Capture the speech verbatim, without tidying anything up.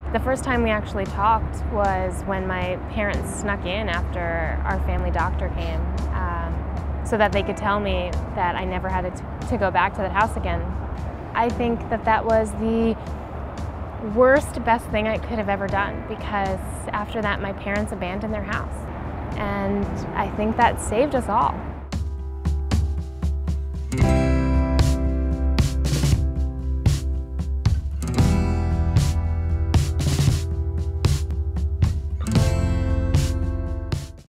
The first time we actually talked was when my parents snuck in after our family doctor came, um, so that they could tell me that I never had to, to go back to that house again. I think that that was the worst, best thing I could have ever done, because after that my parents abandoned their house. And I think that saved us all.